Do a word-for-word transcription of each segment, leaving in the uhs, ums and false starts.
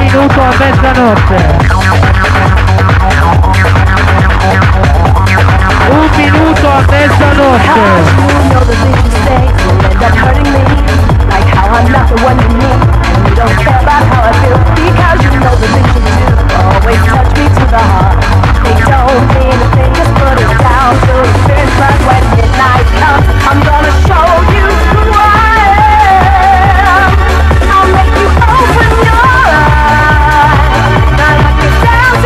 minuto a mezzanotte. Un minuto a mezzanotte. I'm gonna show you who I am. I'll make you open your eyes. Now let me dance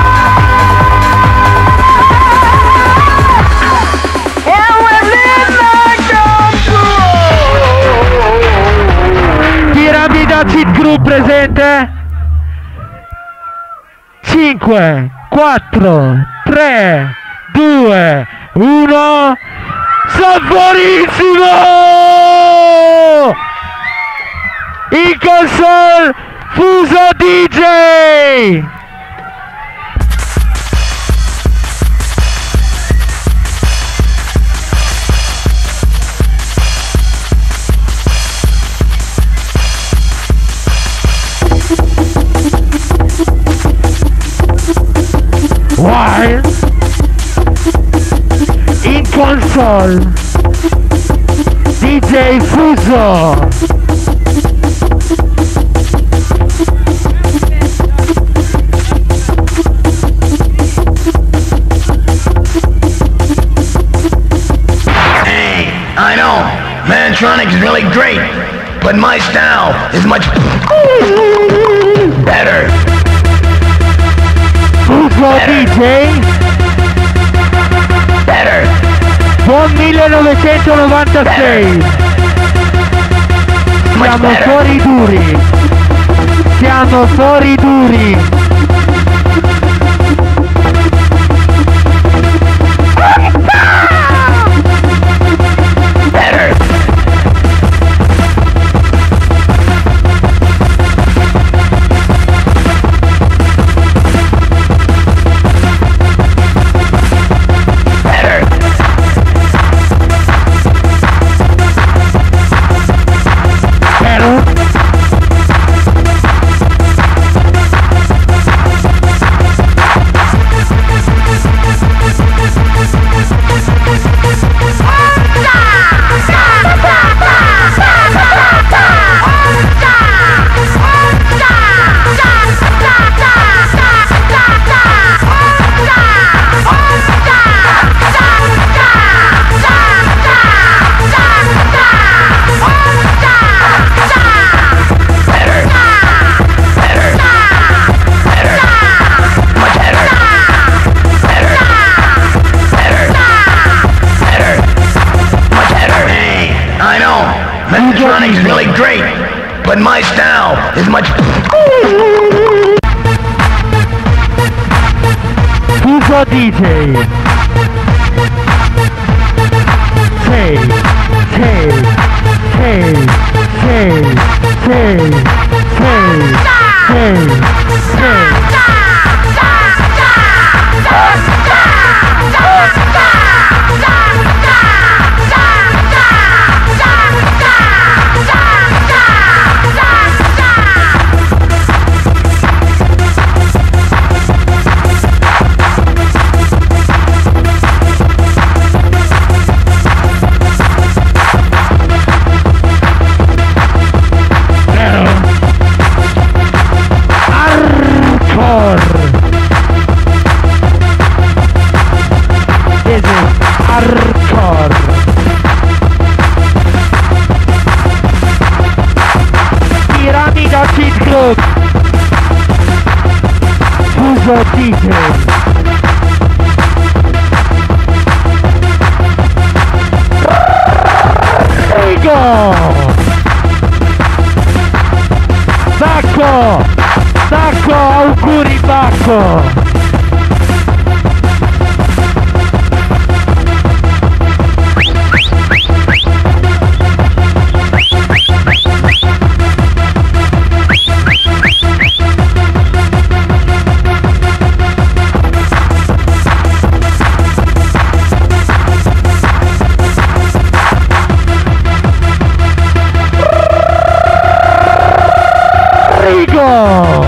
inside. And we live like a Piramida Cheat Group presente. cinque, quattro, tre, due, uno. Saporissimo! In console Fuso D J! Wild in console D J Fuso. Hey, I know, Mantronic is really great, but my style is much better. Fuso D J. Better. Buon millenovecentonovantasei. Siamo fuori duri. Siamo fuori duri. Better. Mantronic is really great, but my style is much. Fuso D J. Say, say, say, say, say, say, say, say. Fuso D J. Figo! Bacco! Bacco! Auguri Bacco! Rigo!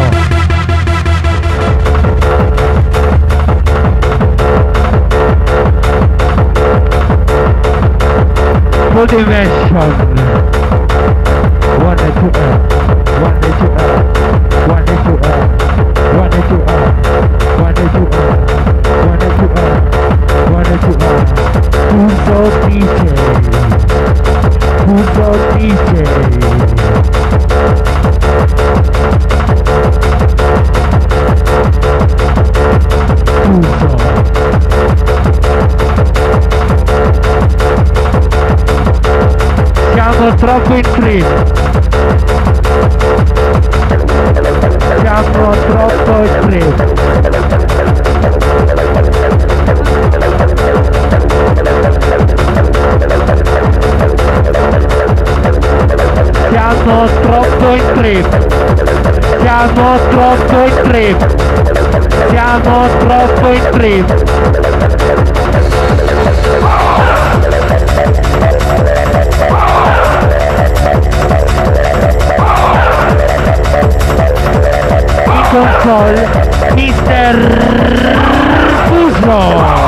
Full dimension. One and two up. One and two up. One and two up. One and two up. One and two up. One and two up. One and two up. Who's the D J? Who's the D J? Siamo troppo in trip. Siamo troppo in trip. Siamo troppo in trip. Siamo troppo in trip. Siamo troppo in trip. Console mister Fuso.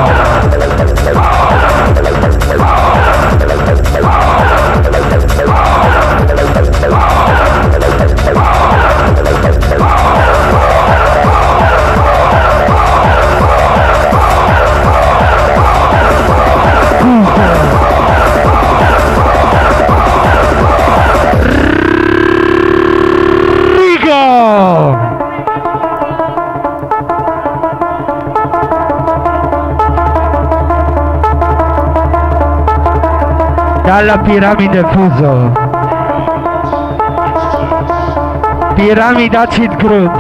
Dalla piramide Fuso, Pyramid Acid Group,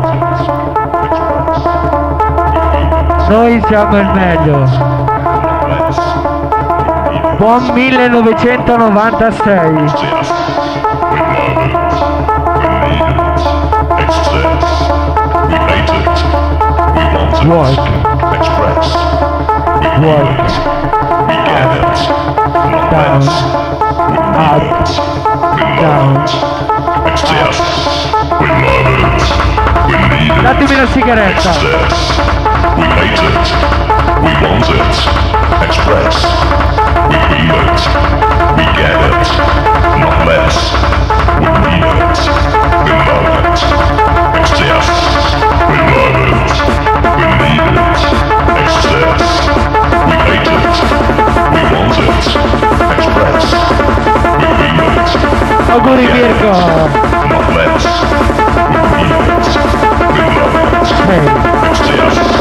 noi siamo il meglio. Buon millenovecentonovantasei. Work, work, down, up, down, datemi la sigaretta. We made it, we want it, express, we need it, we get it, not less, we need it, we love it, excess, we love it, we need it, excess, we made it, we want it, express, we need it, Auguri Mirko! not less, we need it, we love it, Hey. excess.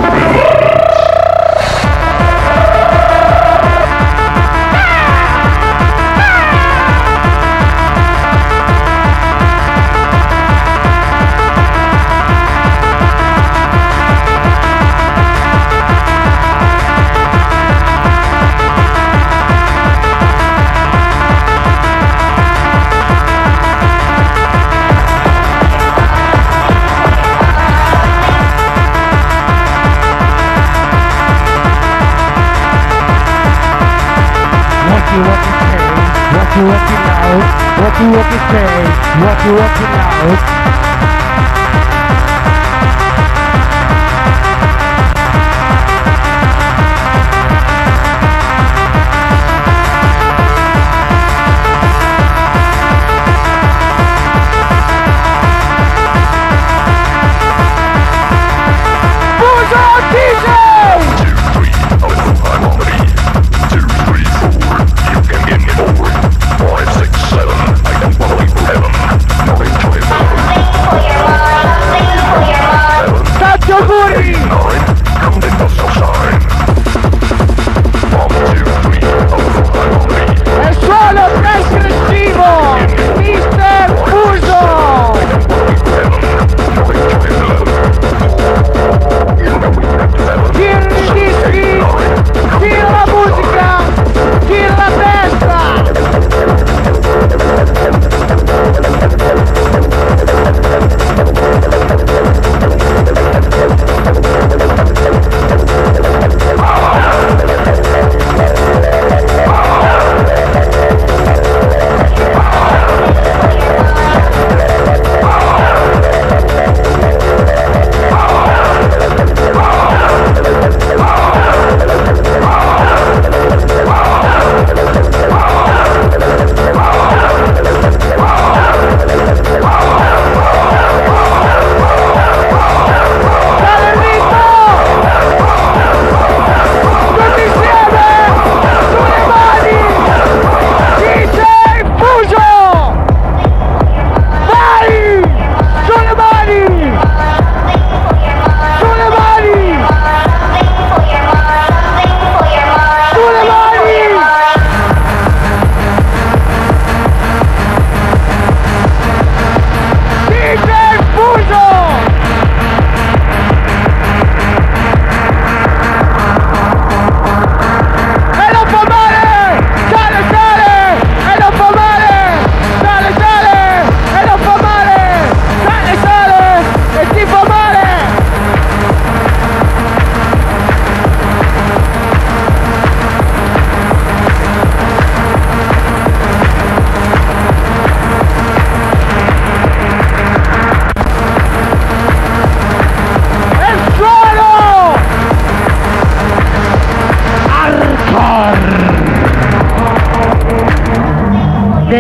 What you want to say, what you want to know, what you want to say, what you want to know. Five, six, seven, I don't wanna leave heaven. Not in twenty-four.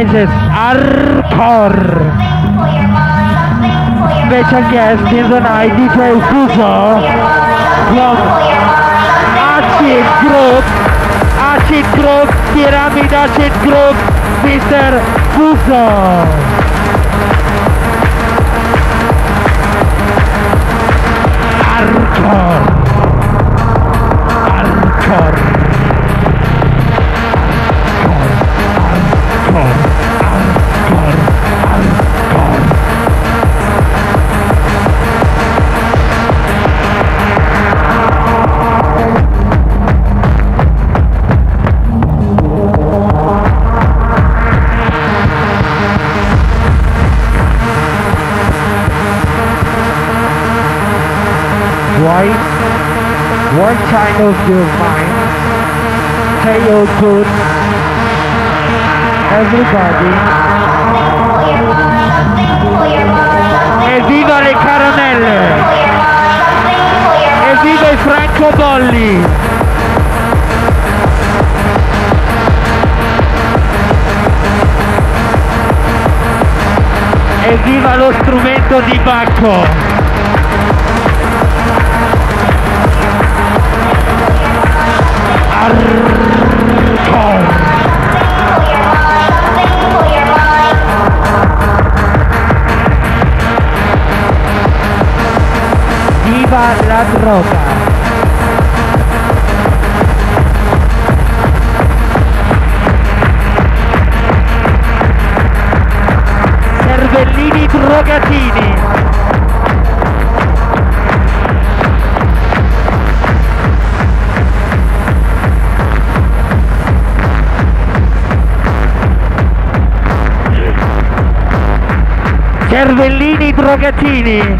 is hardcore. Special guest in the night, D J Fuso from Acid Group, Acid Group, Pyramid Acid Group, Mister Fuso. Hardcore. Hardcore. Why? What kind of your mind? Say you're good. Everybody. Evviva le caramelle! Evviva i francobolli! Evviva lo strumento di Bacco! Hardcore. Viva la droga. Cervellini drogatini. Cervellini drogatini.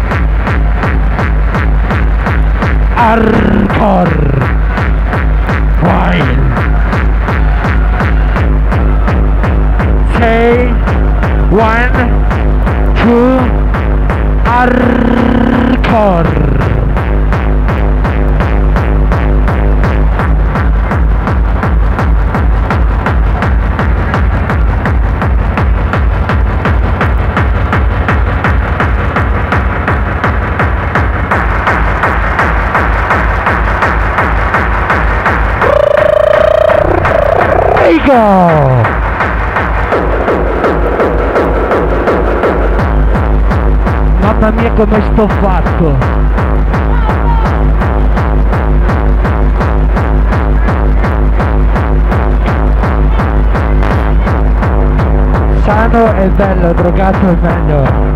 Hardcore. Wild. Say one, two, hardcore. Mamma mia come sto fatto. Sano e bello, drogato e meglio.